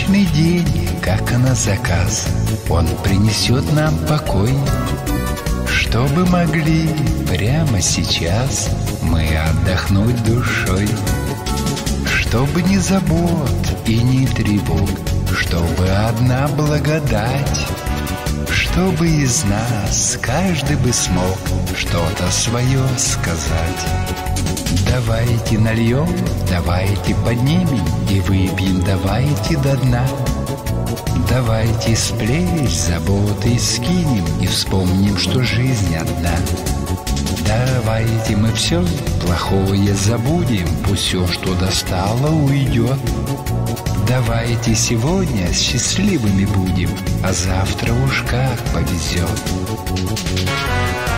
Солнечный день, как на заказ, он принесет нам покой, чтобы могли прямо сейчас мы отдохнуть душой. Чтобы ни забот и ни тревог, чтобы одна благодать, чтобы из нас каждый бы смог что-то свое сказать. Давайте нальем, давайте поднимем и выпьем, давайте до дна. Давайте с плеч заботы скинем и вспомним, что жизнь одна. Давайте мы все плохое забудем, пусть все, что достало, уйдет. Давайте сегодня счастливыми будем, а завтра уж как повезет.